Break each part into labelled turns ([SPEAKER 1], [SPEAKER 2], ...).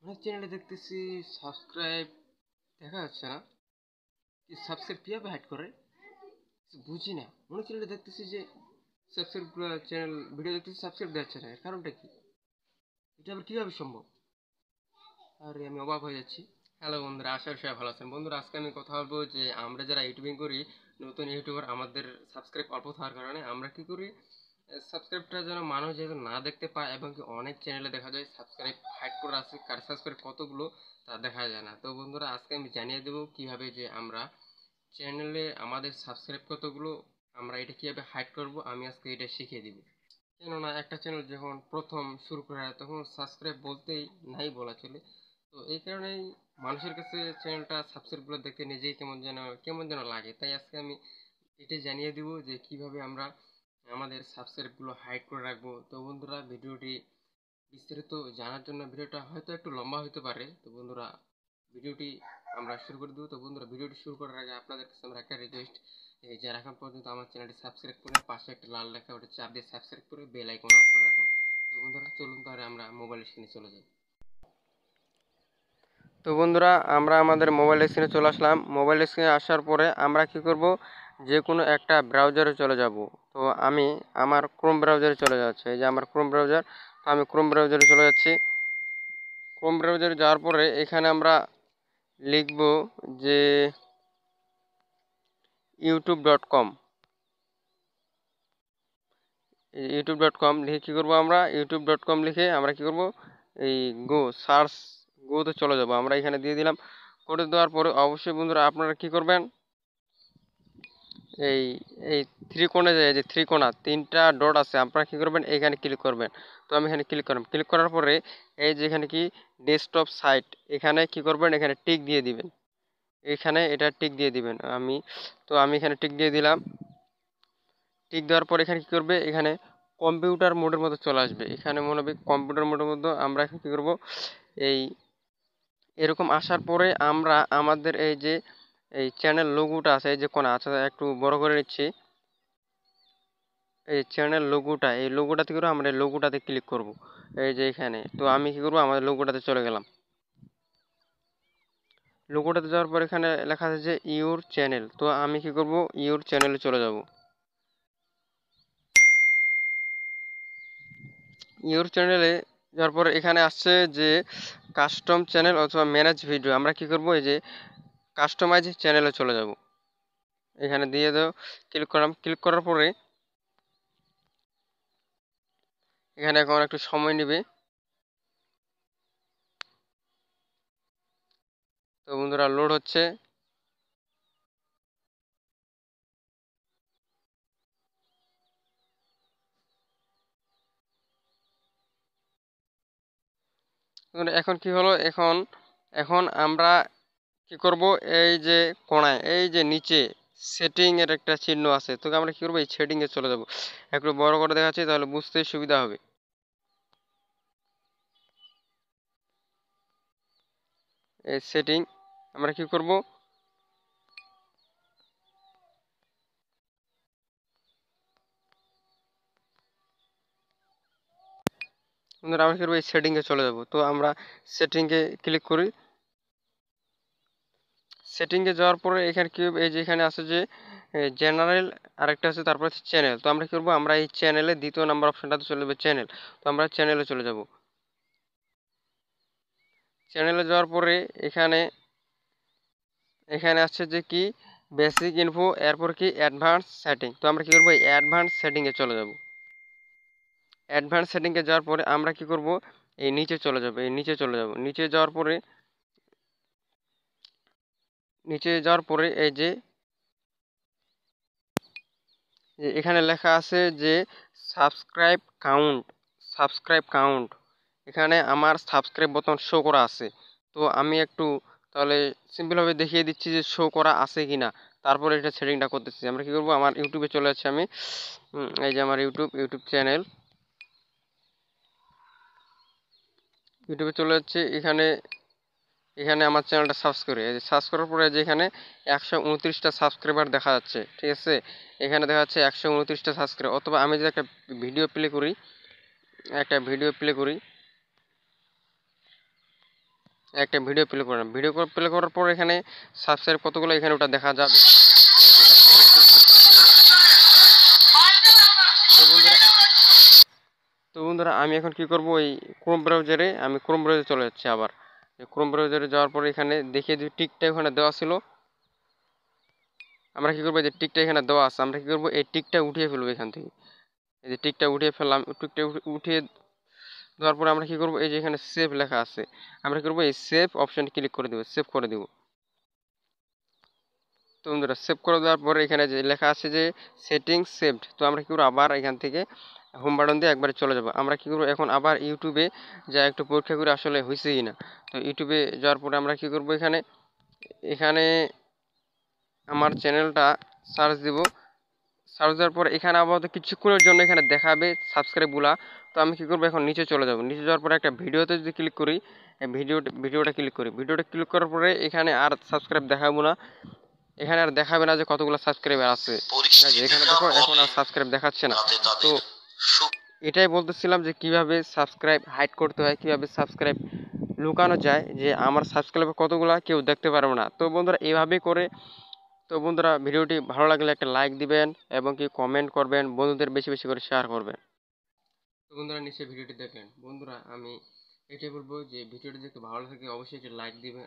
[SPEAKER 1] অনেক চ্যানেলে দেখতেছি সাবস্ক্রাইব দেখা যাচ্ছে না। কি সাবস্ক্রাইব কীভাবে হাইড করে বুঝি না। অনেক চ্যানেলে দেখতেছি যে সাবস্ক্রাইব চ্যানেল ভিডিও দেখতেছি সাবস্ক্রাইব দেখাচ্ছে না, এর কারণটা কি? এটা আবার কীভাবে সম্ভব? আরে আমি অবাক হয়ে যাচ্ছি। হ্যালো বন্ধুরা, আশা করি সবাই ভালো আছেন। বন্ধুরা, আজকে আমি কথা বলবো যে আমরা যারা ইউটিউবিং করি, নতুন ইউটিউবার, আমাদের সাবস্ক্রাইব অল্প থাকার কারণে আমরা কি করি, সাবস্ক্রাইবটা যেন মানুষ যেহেতু না দেখতে পায়, এবং কি অনেক চ্যানেলে দেখা যায় সাবস্ক্রাইব হাইড করে আছে, কার সাবস্ক্রাইব কতগুলো তা দেখা যায় না। তো বন্ধুরা, আজকে আমি জানিয়ে দেবো কিভাবে যে আমরা চ্যানেলে আমাদের সাবস্ক্রাইব কতগুলো আমরা এটা কিভাবে হাইড করব, আমি আজকে এটা শিখিয়ে দিব। কেননা একটা চ্যানেল যখন প্রথম শুরু করা হয় তখন সাবস্ক্রাইব বলতেই নাই বলা চলে। তো এই কারণেই মানুষের কাছে চ্যানেলটা সাবস্ক্রাইবগুলো দেখতে নিজেই কেমন যেন লাগে। তাই আজকে আমি এটাই জানিয়ে দিব যে কিভাবে আমরা আমাদের সাবস্ক্রাইবগুলো হাইড করে রাখবো। তো বন্ধুরা, ভিডিওটি বিস্তারিত জানার জন্য ভিডিওটা হয়তো একটু লম্বা হতে পারে। তো বন্ধুরা, ভিডিওটি আমরা শুরু করে দেবো। তো বন্ধুরা, ভিডিওটি শুরু করার আগে আপনাদের কাছে আমার একটা রিকোয়েস্ট, এই যারা এখন পর্যন্ত আমার চ্যানেলটি সাবস্ক্রাইব করে পাশে একটা লাল লেখা ওটা চাপ দিয়ে সাবস্ক্রাইব করে বেল আইকন অন করে রাখুন। তো বন্ধুরা, চলুন তাহলে আমরা মোবাইল স্ক্রিনে চলে যাই। তো বন্ধুরা, আমরা আমাদের মোবাইল স্ক্রিনে চলে আসলাম। মোবাইল স্ক্রিনে আসার পরে আমরা কি করব, যে কোনো একটা ব্রাউজারে চলে যাব। তো আমি আমার ক্রোম ব্রাউজারে চলে যাচ্ছি। এই যে আমার ক্রোম ব্রাউজার, তো আমি ক্রোম ব্রাউজারে চলে যাচ্ছি। ক্রোম ব্রাউজারে যাওয়ার পরে এখানে আমরা লিখব যে youtube.com। youtube.com লিখে কী করবো, আমরা youtube.com লিখে আমরা কী করব, এই গোতে চলে যাব। আমরা এখানে দিয়ে দিলাম। করে দেওয়ার পরে অবশ্যই বন্ধুরা আপনারা কী করবেন, এই এই থ্রি কোণে যে থ্রি কোণা তিনটা ডট আছে, আপনারা কী করবেন, এখানে ক্লিক করবেন। তো আমি এখানে ক্লিক করলাম। ক্লিক করার পরে এই যে এখানে কি ডেস্কটপ সাইট, এখানে কী করবেন, এখানে টিক দিয়ে দিবেন। এখানে এটা টিক দিয়ে দিবেন। আমি এখানে টিক দিয়ে দিলাম। টিক দেওয়ার পর এখানে কী করবে, এখানে কম্পিউটার মোডের মধ্যে চলে আসবে। এখানে মনে হবে কম্পিউটার মোডের মধ্যে আমরা এখন কী করবো, এই এরকম আসার পরে আমরা আমাদের এই যে এই চ্যানেল লোগোটা আছে, এই যে কোণা আছে, একটু বড় করে নিচ্ছি। এই চ্যানেল লোগোটা, এই লোগোটাতে করে আমরা এই লোগোটাতে ক্লিক করব। এই যে এখানে, তো আমি কী করবো, আমাদের লোগোটাতে চলে গেলাম। লোগোটাতে যাওয়ার পর এখানে লেখা আছে যে ইউর চ্যানেল, তো আমি কী করব, ইউর চ্যানেলে চলে যাব। ইউর চ্যানেলে যাওয়ার পর এখানে আসছে যে কাস্টম চ্যানেল অথবা ম্যানেজ ভিডিও, আমরা কি করব, এই যে কাস্টমাইজ চ্যানেলে চলে যাব। এখানে দিয়ে দাও, ক্লিক করলাম। ক্লিক করার পরে এখানে এখন একটু সময় নেবে। তো বন্ধুরা, লোড হচ্ছে। এখন কি হলো, এখন এখন আমরা কি করব, এই যে কোণায় এই যে নিচে সেটিং এর একটা চিহ্ন আছে, তো আমরা কি করবো, এই সেটিং এ চলে যাব। একটু বড় করে দেখাচ্ছি তাহলে বুঝতে সুবিধা হবে। এই সেটিং আমরা কি করব, বন্ধুরা আমরা কি করবো, এই সেটিং এ চলে যাব। তো আমরা সেটিং এ ক্লিক করি। সেটিং এ যাওয়ার পরে এখানে কি হবে, এই যে এখানে আছে যে জেনারেল, আরেকটা আছে, তারপর হচ্ছে চ্যানেল। তো আমরা কি করবো, আমরা এই চ্যানেলে দ্বিতীয় নাম্বার অপশনটাতে চলে যাবে চ্যানেল। তো আমরা চ্যানেলে চলে যাব। চ্যানেলে যাওয়ার পরে এখানে এখানে আসছে যে কি বেসিক ইনফো, এরপর কি অ্যাডভান্স সেটিং। তো আমরা কি করবো, এই অ্যাডভান্স সেটিংয়ে চলে যাব। অ্যাডভান্স সেটিংয়ে যাওয়ার পরে আমরা কি করব, এই নিচে চলে যাব। এই নিচে চলে যাব। নিচে যাওয়ার পরে এই যে এখানে লেখা আছে যে সাবস্ক্রাইব কাউন্ট, সাবস্ক্রাইব কাউন্ট, এখানে আমার সাবস্ক্রাইব বোতাম শো করা আছে। তো আমি একটু তাহলে সিম্পলভাবে দেখিয়ে দিচ্ছি যে শো করা আছে কি না। তারপরে এটা সেটিংটা করতেছি। আমরা কি করব, আমার ইউটিউবে চলে যাচ্ছি। আমি এই যে আমার ইউটিউব চ্যানেল, ইউটিউবে চলে যাচ্ছে। এখানে এখানে আমার চ্যানেলটা সার্চ করি। এই যে সার্চ করার পরে যে এখানে 129টা সাবস্ক্রাইবার দেখা যাচ্ছে, ঠিক আছে। এখানে দেখা যাচ্ছে 129টা সাবস্ক্রাইবার। অথবা আমি যদি একটা ভিডিও প্লে করি, একটা ভিডিও প্লে করলাম, ভিডিও প্লে করার পর এখানে সাবস্ক্রাইব কতগুলো এখানে ওটা দেখা যাবে। তো বন্ধুরা আমি এখন কি করব, ওই ক্রোম ব্রাউজারে চলে যাচ্ছি আবার। ক্রোম ব্রাউজারে যাওয়ার পর এখানে দেখিয়ে যে টিকটা ওখানে দেওয়া ছিল, আমরা কি করবো, এই যে টিকটা এখানে দেওয়া আছে, আমরা কি করবো এই টিকটা উঠিয়ে ফেলবো এখান থেকে। এই যে টিকটা উঠিয়ে ফেললাম, টিকটা উঠিয়ে দেওয়ার পরে আমরা কি করবো, এই যে এখানে সেভ লেখা আছে, আমরা কি করবো এই সেভ অপশন ক্লিক করে দেবো, সেভ করে দেবো। তো বন্ধুরা সেভ করে দেওয়ার পরে এখানে যে লেখা আছে যে সেটিংস সেভড, তো আমরা কি করবো আবার এখান থেকে হোম বাটন দিয়ে একবারে চলে যাব। আমরা কি করবো এখন আবার ইউটিউবে যা একটু পরীক্ষা করে আসলে হয়েছে কি না। তো ইউটিউবে যাওয়ার পরে আমরা কি করবো, এখানে এখানে আমার চ্যানেলটা সার্চ দিব। সার্চ দেওয়ার পর এখানে আপাতত কিছুক্ষণের জন্য এখানে দেখাবে সাবস্ক্রাইবগুলা। তো আমি কি করবো এখন নিচে চলে যাব, নিচে যাওয়ার পরে একটা ভিডিওতে যদি ক্লিক করি, ভিডিওটা ক্লিক করি, ভিডিওটা ক্লিক করার পরে এখানে আর সাবস্ক্রাইব দেখাবো না, এখানে আর দেখাবে না যে কতগুলো সাবস্ক্রাইবার আছে। এখানে দেখো এখন আর সাবস্ক্রাইব দেখাচ্ছে না। তো এটাই বলতেছিলাম যে কিভাবে সাবস্ক্রাইব হাইড করতে হয়, কিভাবে সাবস্ক্রাইব লুকানো যায়, যে আমার সাবস্ক্রাইবার কতগুলা কেউ দেখতে পারবে না। তো বন্ধুরা এভাবে করে, তো বন্ধুরা ভিডিওটি ভালো লাগলে একটা লাইক দিবেন এবং কি কমেন্ট করবেন, বন্ধুদের বেশি বেশি করে শেয়ার করবেন। তো বন্ধুরা নিশ্চয়ই ভিডিওটি দেখলেন, বন্ধুরা আমি এটাই বলবো যে ভিডিওটি দেখতে ভালো থাকে অবশ্যই একটি লাইক দিবেন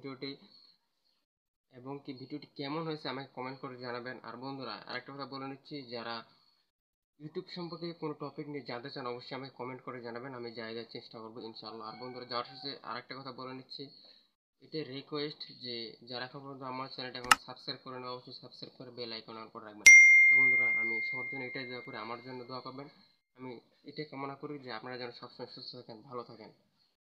[SPEAKER 1] এবং কি ভিডিওটি কেমন হয়েছে আমাকে কমেন্ট করে জানাবেন। আর বন্ধুরা আরেকটা কথা বলে নিচ্ছি, যারা ইউটিউব সম্পর্কে কোনো টপিক নিয়ে জানতে চান অবশ্যই আমাকে কমেন্ট করে জানাবেন, আমি যাই চেষ্টা করবো ইনশাআল্লাহ। আর বন্ধুরা যাওয়ার শেষে আরেকটা কথা বলে নিচ্ছি, এটাই রিকোয়েস্ট যে যারা এখন পর্যন্ত আমার চ্যানেলটা এখন সাবস্ক্রাইব করে না অবশ্যই সাবস্ক্রাইব করে বেল আইকন অন করে রাখবেন। তো বন্ধুরা আমি সবার জন্য এটাই দোয়া করি, আমার জন্য দোয়া করবেন। আমি এটাই কামনা করি যে আপনারা যেন সবসময় সুস্থ থাকেন, ভালো থাকেন।